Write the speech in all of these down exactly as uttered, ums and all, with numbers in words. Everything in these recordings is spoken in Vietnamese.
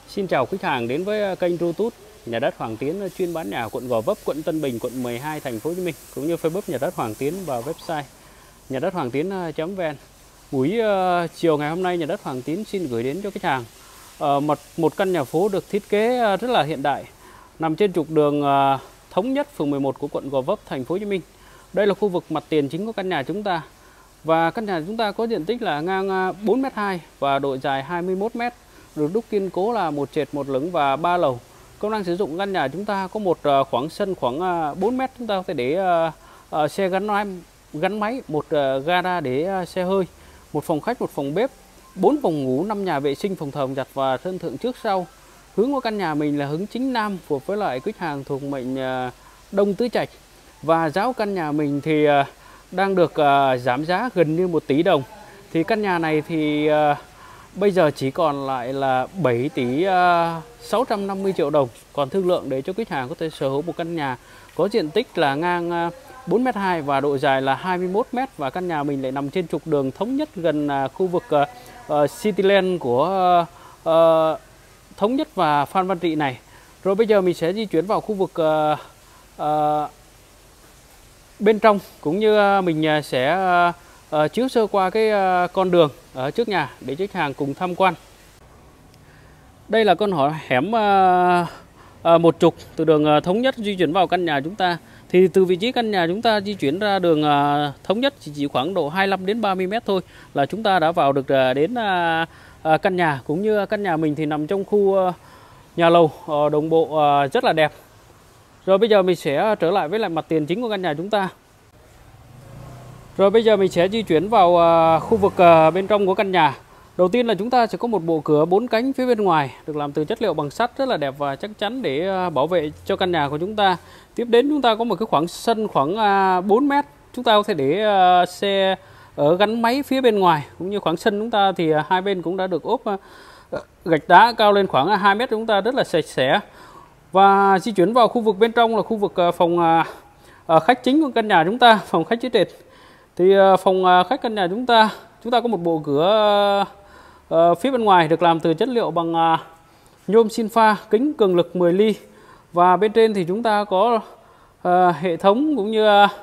Xin chào khách hàng đến với kênh YouTube Nhà đất Hoàng Tiến chuyên bán nhà quận Gò Vấp, quận Tân Bình, quận mười hai, thành phố Hồ Chí Minh, cũng như Facebook Nhà đất Hoàng Tiến và website nhà đất hoàng tiến chấm vn. Buổi uh, chiều ngày hôm nay, Nhà đất Hoàng Tiến xin gửi đến cho khách hàng uh, một một căn nhà phố được thiết kế uh, rất là hiện đại, nằm trên trục đường uh, Thống Nhất, phường mười một của quận Gò Vấp, thành phố Hồ Chí Minh. Đây là khu vực mặt tiền chính của căn nhà chúng ta. Và căn nhà chúng ta có diện tích là ngang bốn mét hai và độ dài hai mươi mốt mét, được đúc kiên cố là một trệt một lửng và ba lầu. Công năng sử dụng căn nhà chúng ta có một khoảng sân khoảng bốn mét, chúng ta có thể để uh, xe gắn máy, gắn máy, một uh, gara để uh, xe hơi, một phòng khách, một phòng bếp, bốn phòng ngủ, năm nhà vệ sinh, phòng thờ, phòng giặt và sân thượng trước sau. Hướng của căn nhà mình là hướng chính nam, phù hợp với lại khách hàng thuộc mệnh uh, Đông Tứ Trạch. Và giá của căn nhà mình thì uh, đang được uh, giảm giá gần như một tỷ đồng. Thì căn nhà này thì uh, bây giờ chỉ còn lại là bảy tỷ sáu trăm năm mươi triệu đồng. Còn thương lượng để cho khách hàng có thể sở hữu một căn nhà có diện tích là ngang bốn mét hai và độ dài là hai mươi mốt mét. Và căn nhà mình lại nằm trên trục đường Thống Nhất, gần khu vực uh, Cityland của uh, Thống Nhất và Phan Văn Trị này. Rồi bây giờ mình sẽ di chuyển vào khu vực uh, uh, bên trong, cũng như mình sẽ uh, chiếu sơ qua cái uh, con đường ở trước nhà để khách hàng cùng tham quan. Đây là con hẻm uh, uh, một trục từ đường uh, Thống Nhất di chuyển vào căn nhà chúng ta. Thì từ vị trí căn nhà chúng ta di chuyển ra đường uh, Thống Nhất chỉ, chỉ khoảng độ hai mươi lăm đến ba mươi mét thôi là chúng ta đã vào được uh, đến uh, uh, căn nhà. Cũng như căn nhà mình thì nằm trong khu uh, nhà lầu uh, đồng bộ uh, rất là đẹp. Rồi bây giờ mình sẽ trở lại với lại mặt tiền chính của căn nhà chúng ta. Rồi bây giờ mình sẽ di chuyển vào uh, khu vực uh, bên trong của căn nhà. Đầu tiên là chúng ta sẽ có một bộ cửa bốn cánh phía bên ngoài, được làm từ chất liệu bằng sắt rất là đẹp và chắc chắn để uh, bảo vệ cho căn nhà của chúng ta. Tiếp đến chúng ta có một cái khoảng sân khoảng uh, bốn mét. Chúng ta có thể để uh, xe ở gắn máy phía bên ngoài. Cũng như khoảng sân chúng ta thì uh, hai bên cũng đã được ốp uh, gạch đá cao lên khoảng hai mét, chúng ta rất là sạch sẽ. Và di chuyển vào khu vực bên trong là khu vực uh, phòng uh, uh, khách chính của căn nhà chúng ta, phòng khách dưới trệt. Thì uh, phòng uh, khách căn nhà chúng ta, chúng ta có một bộ cửa uh, uh, phía bên ngoài được làm từ chất liệu bằng uh, nhôm xin pha, kính cường lực mười ly. Và bên trên thì chúng ta có uh, hệ thống cũng như uh,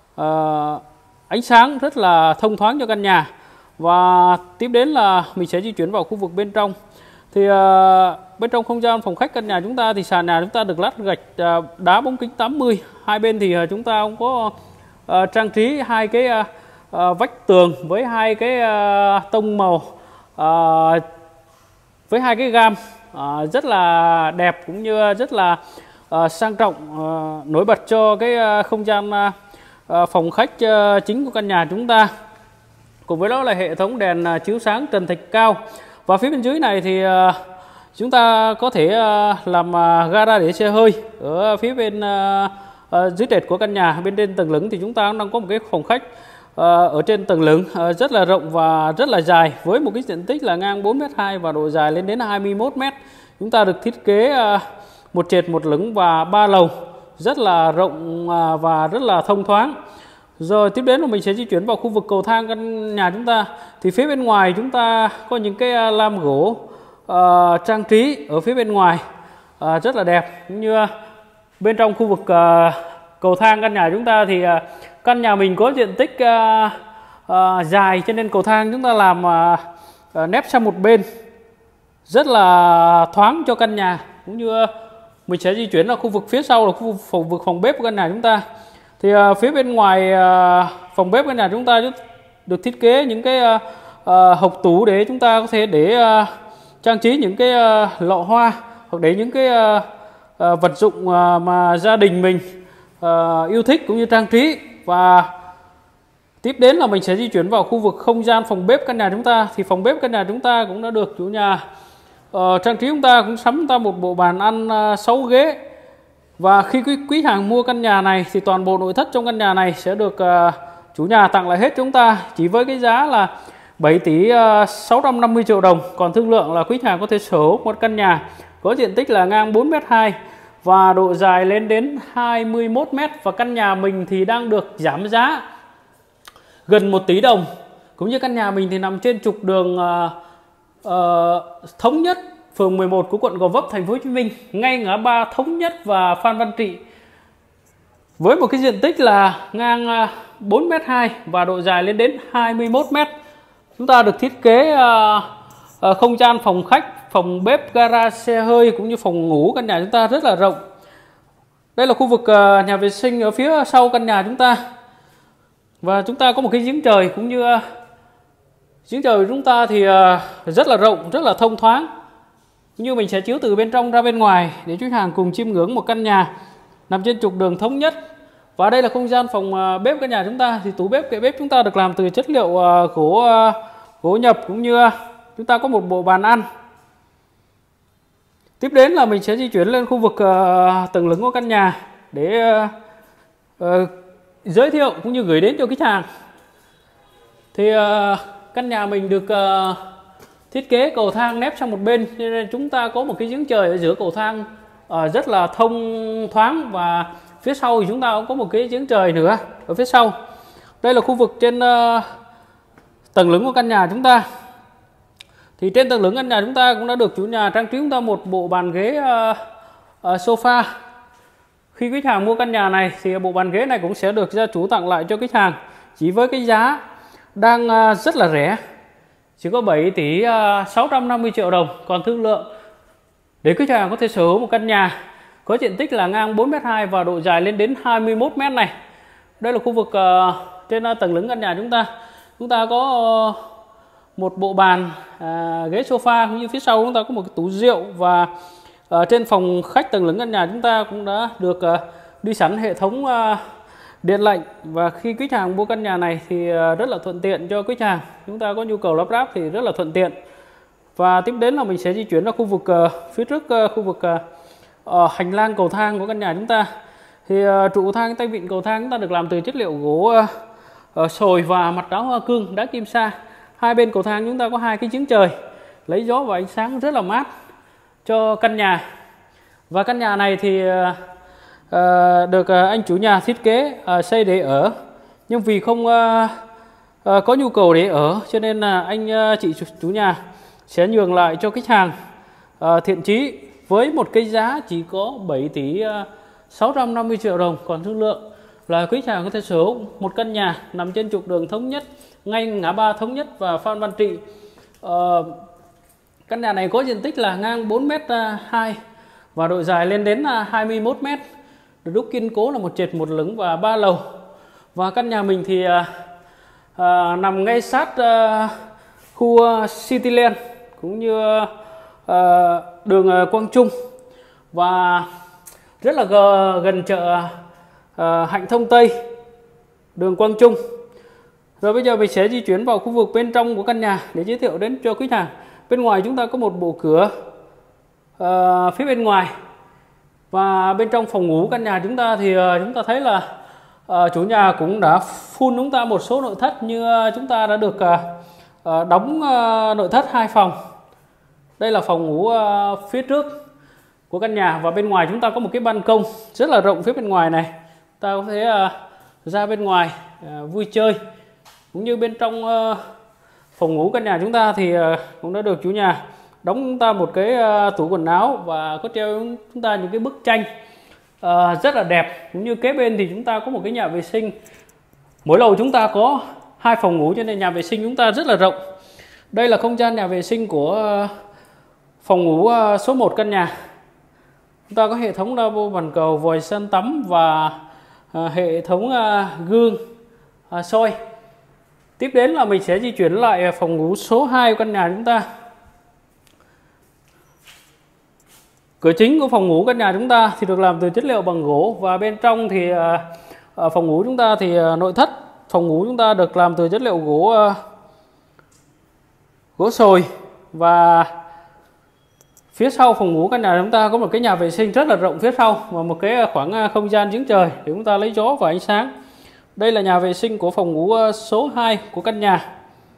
uh, ánh sáng rất là thông thoáng cho căn nhà. Và tiếp đến là mình sẽ di chuyển vào khu vực bên trong. Thì uh, bên trong không gian phòng khách căn nhà chúng ta thì sàn nhà chúng ta được lát gạch uh, đá bóng kính tám mươi. Hai bên thì uh, chúng ta cũng có uh, trang trí hai cái uh, uh, vách tường với hai cái uh, tông màu uh, với hai cái gam uh, rất là đẹp, cũng như rất là uh, sang trọng, uh, nổi bật cho cái uh, không gian uh, uh, phòng khách uh, chính của căn nhà chúng ta. Cùng với đó là hệ thống đèn uh, chiếu sáng trần thạch cao. Và phía bên dưới này thì uh, chúng ta có thể uh, làm uh, gara để xe hơi. Ở phía bên uh, uh, dưới trệt của căn nhà, bên trên tầng lửng thì chúng ta đang có một cái phòng khách uh, ở trên tầng lửng uh, rất là rộng và rất là dài, với một cái diện tích là ngang bốn mét hai và độ dài lên đến hai mươi mốt mét. Chúng ta được thiết kế uh, một trệt một lửng và ba lầu, rất là rộng uh, và rất là thông thoáng. Rồi tiếp đến là mình sẽ di chuyển vào khu vực cầu thang căn nhà chúng ta. Thì phía bên ngoài chúng ta có những cái lam gỗ uh, trang trí ở phía bên ngoài uh, rất là đẹp. Cũng như uh, bên trong khu vực uh, cầu thang căn nhà chúng ta thì uh, căn nhà mình có diện tích uh, uh, dài, cho nên cầu thang chúng ta làm uh, uh, nép sang một bên rất là thoáng cho căn nhà. Cũng như uh, mình sẽ di chuyển vào khu vực phía sau là khu vực phòng, vực phòng bếp của căn nhà chúng ta. Thì uh, phía bên ngoài uh, phòng bếp căn nhà chúng ta được thiết kế những cái uh, uh, hộc tủ để chúng ta có thể để uh, trang trí những cái uh, lọ hoa, hoặc để những cái uh, uh, vật dụng uh, mà gia đình mình uh, yêu thích cũng như trang trí. Và tiếp đến là mình sẽ di chuyển vào khu vực không gian phòng bếp căn nhà chúng ta. Thì phòng bếp căn nhà chúng ta cũng đã được chủ nhà uh, trang trí. Chúng ta cũng sắm chúng ta một bộ bàn ăn uh, sáu ghế. Và khi quý, quý hàng mua căn nhà này thì toàn bộ nội thất trong căn nhà này sẽ được uh, chủ nhà tặng lại hết chúng ta chỉ với cái giá là bảy tỷ sáu trăm năm mươi triệu đồng. Còn thương lượng là quý hàng có thể sở hữu một căn nhà có diện tích là ngang bốn mét hai và độ dài lên đến hai mươi mốt mét. Và căn nhà mình thì đang được giảm giá gần một tỷ đồng. Cũng như căn nhà mình thì nằm trên trục đường uh, uh, Thống Nhất, phường mười một của quận Gò Vấp, thành phố Hồ Chí Minh, ngay ngã ba Thống Nhất và Phan Văn Trị. Với một cái diện tích là ngang bốn mét hai và độ dài lên đến hai mươi mốt mét. Chúng ta được thiết kế uh, uh, không gian phòng khách, phòng bếp, gara, xe hơi cũng như phòng ngủ căn nhà chúng ta rất là rộng. Đây là khu vực uh, nhà vệ sinh ở phía sau căn nhà chúng ta. Và chúng ta có một cái giếng trời cũng như uh, giếng trời của chúng ta thì uh, rất là rộng, rất là thông thoáng. Như mình sẽ chiếu từ bên trong ra bên ngoài để khách hàng cùng chiêm ngưỡng một căn nhà nằm trên trục đường Thống Nhất. Và đây là không gian phòng bếp căn nhà chúng ta. Thì tủ bếp, kệ bếp chúng ta được làm từ chất liệu uh, gỗ uh, gỗ nhập cũng như uh, chúng ta có một bộ bàn ăn. Tiếp đến là mình sẽ di chuyển lên khu vực uh, tầng lửng của căn nhà để uh, uh, giới thiệu cũng như gửi đến cho khách hàng. Thì uh, căn nhà mình được uh, thiết kế cầu thang nép sang một bên, nên chúng ta có một cái giếng trời ở giữa cầu thang uh, rất là thông thoáng. Và phía sau thì chúng ta cũng có một cái giếng trời nữa ở phía sau. Đây là khu vực trên uh, tầng lửng của căn nhà chúng ta. Thì trên tầng lửng căn nhà chúng ta cũng đã được chủ nhà trang trí chúng ta một bộ bàn ghế uh, uh, sofa. Khi khách hàng mua căn nhà này thì bộ bàn ghế này cũng sẽ được gia chủ tặng lại cho khách hàng chỉ với cái giá đang uh, rất là rẻ, chỉ có bảy tỷ sáu trăm năm mươi triệu đồng. Còn thương lượng để khách hàng có thể sở hữu một căn nhà có diện tích là ngang bốn mét hai và độ dài lên đến hai mươi mốt mét này. Đây là khu vực uh, trên uh, tầng lửng căn nhà chúng ta. Chúng ta có uh, một bộ bàn, uh, ghế sofa cũng như phía sau chúng ta có một cái tủ rượu. Và uh, trên phòng khách tầng lửng căn nhà chúng ta cũng đã được uh, đi sẵn hệ thống uh, điện lạnh. Và khi khách hàng mua căn nhà này thì uh, rất là thuận tiện cho khách hàng. Chúng ta có nhu cầu lắp ráp thì rất là thuận tiện. Và tiếp đến là mình sẽ di chuyển ra khu vực uh, phía trước uh, khu vực uh, uh, hành lang cầu thang của căn nhà chúng ta. Thì uh, trụ thang, tay vịn cầu thang chúng ta được làm từ chất liệu gỗ uh, uh, sồi và mặt đá hoa cương, đá kim sa. Hai bên cầu thang chúng ta có hai cái giếng trời lấy gió và ánh sáng rất là mát cho căn nhà. Và căn nhà này thì uh, uh, được uh, anh chủ nhà thiết kế uh, xây để ở, nhưng vì không uh, uh, có nhu cầu để ở cho nên là uh, anh uh, chị chủ nhà sẽ nhường lại cho khách hàng uh, thiện chí với một cái giá chỉ có bảy tỷ sáu trăm năm mươi triệu đồng. Còn thương lượng là khách hàng có thể sở hữu một căn nhà nằm trên trục đường Thống Nhất, ngay ngã ba Thống Nhất và Phan Văn Trị. Uh, căn nhà này có diện tích là ngang bốn mét hai và độ dài lên đến hai mươi mốt mét, được đúc kiên cố là một trệt một lửng và ba lầu. Và căn nhà mình thì uh, uh, nằm ngay sát uh, khu uh, Cityland cũng như uh, đường uh, Quang Trung và rất là gần chợ uh, Hạnh Thông Tây, đường Quang Trung. Rồi bây giờ mình sẽ di chuyển vào khu vực bên trong của căn nhà để giới thiệu đến cho khách hàng. Bên ngoài chúng ta có một bộ cửa uh, phía bên ngoài. Và bên trong phòng ngủ căn nhà chúng ta thì uh, chúng ta thấy là uh, chủ nhà cũng đã phun chúng ta một số nội thất, như uh, chúng ta đã được uh, uh, đóng uh, nội thất hai phòng. Đây là phòng ngủ uh, phía trước của căn nhà. Và bên ngoài chúng ta có một cái ban công rất là rộng phía bên ngoài này. Ta có thể uh, ra bên ngoài uh, vui chơi. Cũng như bên trong uh, phòng ngủ căn nhà chúng ta thì uh, cũng đã được chủ nhà đóng chúng ta một cái uh, tủ quần áo và có treo chúng ta những cái bức tranh uh, rất là đẹp. Cũng như kế bên thì chúng ta có một cái nhà vệ sinh. Mỗi lầu chúng ta có hai phòng ngủ cho nên nhà vệ sinh chúng ta rất là rộng. Đây là không gian nhà vệ sinh của uh, phòng ngủ uh, số một căn nhà. Chúng ta có hệ thống lavabo, bàn cầu, vòi sen tắm và uh, hệ thống uh, gương uh, soi. Tiếp đến là mình sẽ di chuyển lại phòng ngủ số hai của căn nhà chúng ta. Cửa chính của phòng ngủ căn nhà chúng ta thì được làm từ chất liệu bằng gỗ. Và bên trong thì uh, phòng ngủ chúng ta thì uh, nội thất phòng ngủ chúng ta được làm từ chất liệu gỗ uh, gỗ sồi. Và phía sau phòng ngủ căn nhà chúng ta có một cái nhà vệ sinh rất là rộng phía sau và một cái khoảng không gian giếng trời để chúng ta lấy gió và ánh sáng. Đây là nhà vệ sinh của phòng ngủ số hai của căn nhà.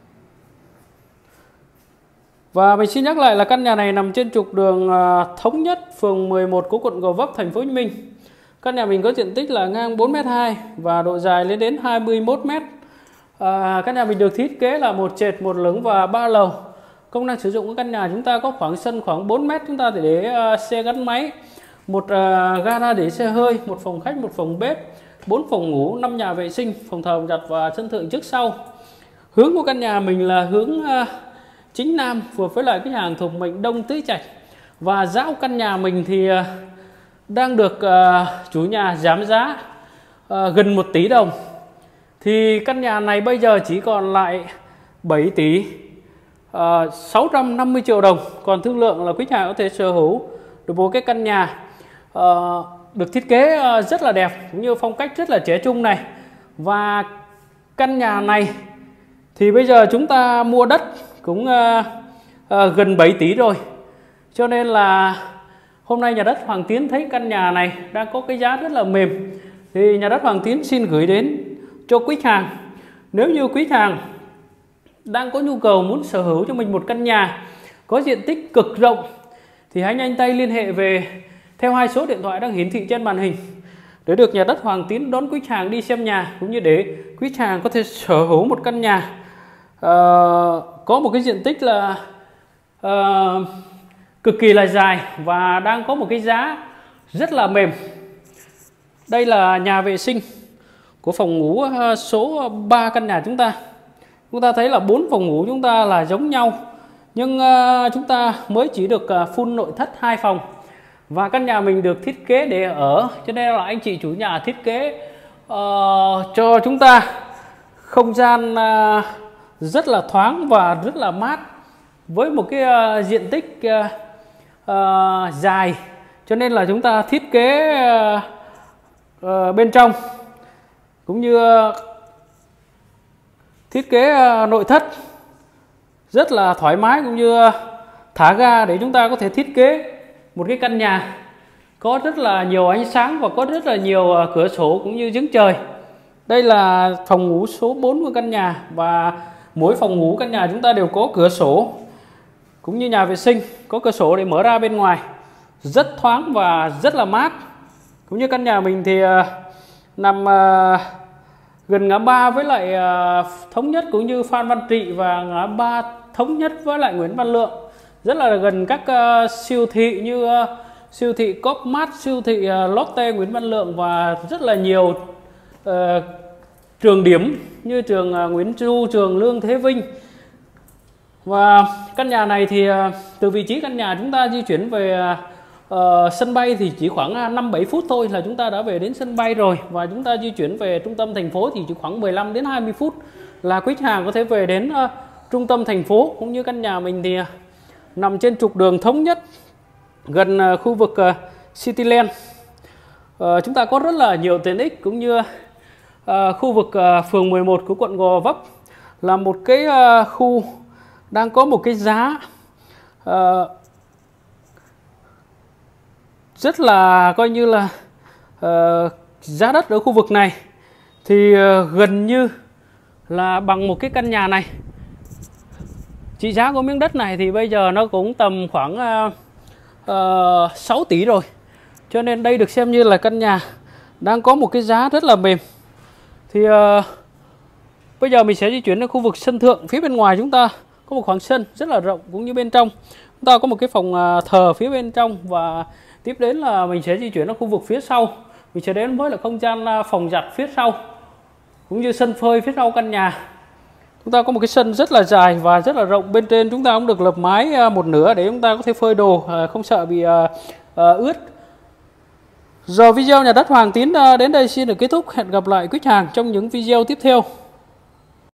Và mình xin nhắc lại là căn nhà này nằm trên trục đường Thống Nhất, phường mười một của quận Gò Vấp, thành phố Hồ Chí Minh. Căn nhà mình có diện tích là ngang bốn mét hai và độ dài lên đến hai mươi mốt mét. À, căn nhà mình được thiết kế là một trệt một lửng và ba lầu. Công năng sử dụng của căn nhà chúng ta có khoảng sân khoảng bốn mét, chúng ta để, để uh, xe gắn máy, một uh, gara để xe hơi, một phòng khách, một phòng bếp, bốn phòng ngủ, năm nhà vệ sinh, phòng thờ, phòng giặt và sân thượng trước sau. Hướng của căn nhà mình là hướng uh, chính nam, phù hợp với lại cái hàng thuộc mệnh Đông Tứ Trạch. Và giá của căn nhà mình thì uh, đang được uh, chủ nhà giảm giá uh, gần một tỷ đồng. Thì căn nhà này bây giờ chỉ còn lại bảy tỷ uh, sáu trăm năm mươi triệu đồng. Còn thương lượng là quý nhà có thể sở hữu được một cái căn nhà uh, được thiết kế uh, rất là đẹp, cũng như phong cách rất là trẻ trung này. Và căn nhà này thì bây giờ chúng ta mua đất cũng uh, uh, gần bảy tỷ rồi. Cho nên là hôm nay nhà đất Hoàng Tiến thấy căn nhà này đang có cái giá rất là mềm, thì nhà đất Hoàng Tiến xin gửi đến cho quý hàng. Nếu như quý hàng đang có nhu cầu muốn sở hữu cho mình một căn nhà có diện tích cực rộng thì hãy nhanh tay liên hệ về theo hai số điện thoại đang hiển thị trên màn hình để được nhà đất Hoàng Tiến đón quý hàng đi xem nhà, cũng như để quý hàng có thể sở hữu một căn nhà uh, có một cái diện tích là uh, cực kỳ là dài và đang có một cái giá rất là mềm. Đây là nhà vệ sinh của phòng ngủ số ba căn nhà chúng ta. Chúng ta thấy là bốn phòng ngủ chúng ta là giống nhau, nhưng chúng ta mới chỉ được full nội thất hai phòng. Và căn nhà mình được thiết kế để ở, cho nên là anh chị chủ nhà thiết kế uh, cho chúng ta không gian uh, rất là thoáng và rất là mát, với một cái uh, diện tích uh, uh, dài, cho nên là chúng ta thiết kế uh, uh, bên trong cũng như uh, thiết kế uh, nội thất rất là thoải mái, cũng như uh, thả ga để chúng ta có thể thiết kế một cái căn nhà có rất là nhiều ánh sáng và có rất là nhiều uh, cửa sổ cũng như giếng trời. Đây là phòng ngủ số bốn của căn nhà, và mỗi phòng ngủ căn nhà chúng ta đều có cửa sổ, cũng như nhà vệ sinh có cửa sổ để mở ra bên ngoài, rất thoáng và rất là mát. Cũng như căn nhà mình thì uh, nằm uh, gần ngã ba với lại uh, Thống Nhất, cũng như Phan Văn Trị, và ngã ba Thống Nhất với lại Nguyễn Văn Lượng, rất là gần các uh, siêu thị như uh, siêu thị Copmart, siêu thị uh, Lotte Nguyễn Văn Lượng, và rất là nhiều uh, trường điểm như trường uh, Nguyễn Du, trường Lương Thế Vinh. Và căn nhà này thì uh, từ vị trí căn nhà chúng ta di chuyển về uh, sân bay thì chỉ khoảng năm bảy phút thôi là chúng ta đã về đến sân bay rồi. Và chúng ta di chuyển về trung tâm thành phố thì chỉ khoảng mười lăm đến hai mươi phút là quý hàng có thể về đến uh, trung tâm thành phố. Cũng như căn nhà mình thì uh, nằm trên trục đường Thống Nhất, gần uh, khu vực uh, Cityland. Uh, chúng ta có rất là nhiều tiện ích, cũng như uh, khu vực uh, phường mười một của quận Gò Vấp là một cái uh, khu đang có một cái giá uh, rất là coi như là uh, giá đất ở khu vực này thì uh, gần như là bằng một cái căn nhà này. Trị giá của miếng đất này thì bây giờ nó cũng tầm khoảng uh, uh, sáu tỷ rồi. Cho nên đây được xem như là căn nhà đang có một cái giá rất là mềm. Thì uh, bây giờ mình sẽ di chuyển đến khu vực sân thượng. Phía bên ngoài chúng ta có một khoảng sân rất là rộng, cũng như bên trong chúng ta có một cái phòng uh, thờ phía bên trong. Và tiếp đến là mình sẽ di chuyển đến khu vực phía sau. Mình sẽ đến với là không gian uh, phòng giặt phía sau, cũng như sân phơi phía sau căn nhà. Chúng ta có một cái sân rất là dài và rất là rộng. Bên trên chúng ta cũng được lợp mái một nửa để chúng ta có thể phơi đồ, không sợ bị uh, uh, ướt. Giờ video nhà đất Hoàng Tiến đến đây xin được kết thúc. Hẹn gặp lại quý hàng trong những video tiếp theo.